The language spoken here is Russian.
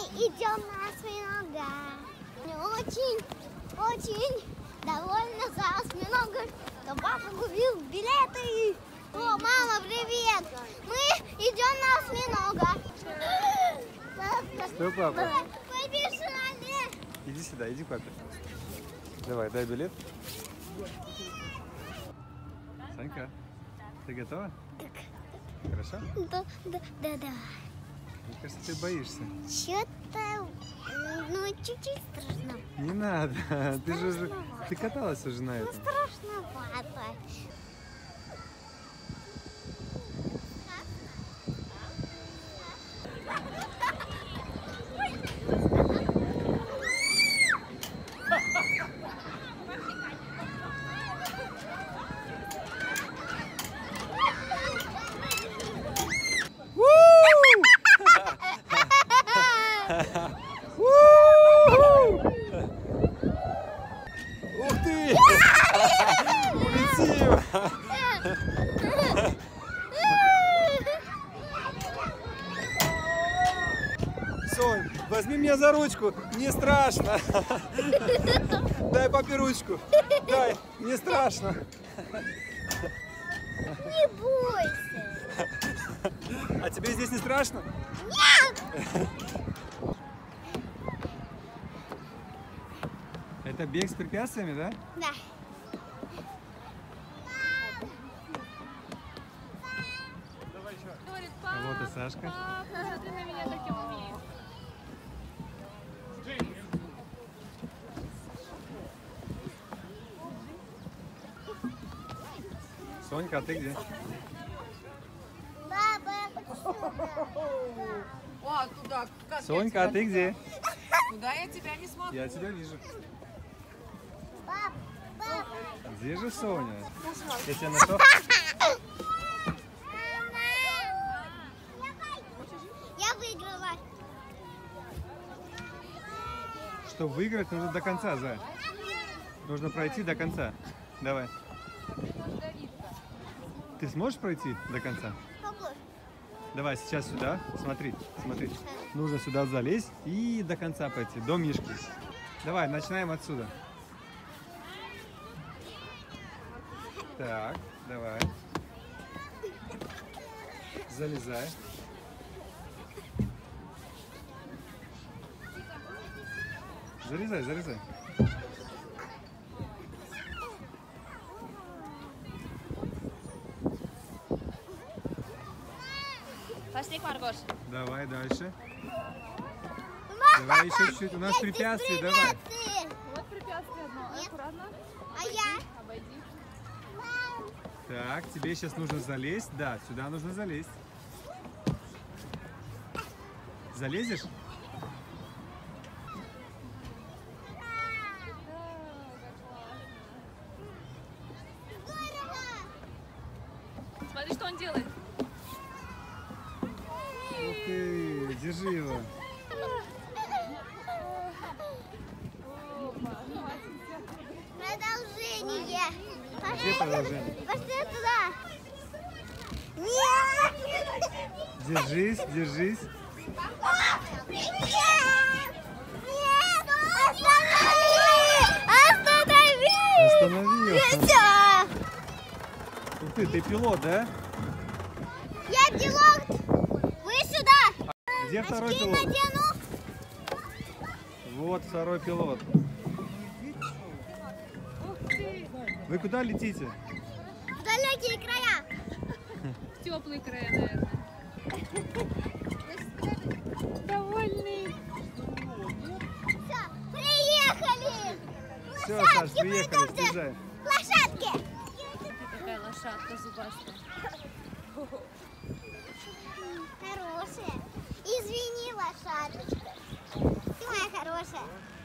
идем на осьминога. Очень довольна за осьминога, что папа купил билеты. О, мама, привет! Мы идем на осьминога. Что, папа? Побежали! Иди сюда, иди к папе. Давай, дай билет. Санька, ты готова? Хорошо? Да. Мне кажется, ты боишься. Что-то, чуть-чуть страшно. Не надо, ты каталась уже на этом. Страшновато. Ух ты! Улетим! Сонь, возьми меня за ручку, мне страшно. Дай папе ручку. Дай, мне страшно. Не бойся. А тебе здесь не страшно? Нет! Это бег с препятствиями, да? Да. А вот и Сашка. Посмотри на меня, как я умею. Сонька, а ты где? Баба, я хочу сюда. О, туда. Как Сонька, а ты где? Куда я тебя не смотрю? Я тебя вижу. Пап. Где же Соня? Я тебя нашел. Я выиграла. Чтобы выиграть, нужно до конца, Зая. Нужно пройти до конца. Давай. Ты сможешь пройти до конца? Какой? Давай сейчас сюда. Смотри. Нужно сюда залезть и до конца пойти, до Мишки. Давай, начинаем отсюда. Так, давай. Залезай. Залезай. Пошли, Маргош. Давай дальше. Давай еще чуть-чуть. У нас препятствия, давай. Вот препятствие одно. Аккуратно. А я? Обойди. Так, тебе сейчас нужно залезть. Да, сюда нужно залезть. Залезешь? Смотри, что он делает. Ух ты, держи его. Продолжение. Где продолжение? Пошли туда. Нет. Держись. Останови. Остановил. Ух ты пилот, да? Я пилот. Вы сюда. Где второй Очки пилот? надену. Вот второй пилот. Вы куда летите? В далекие края. В теплые края, наверное. Довольный. Все, приехали. Все, Саш, приехали, съезжай. Лошадки. Такая лошадка зубастая. Хорошая. Извини, лошадочка. Ты моя хорошая.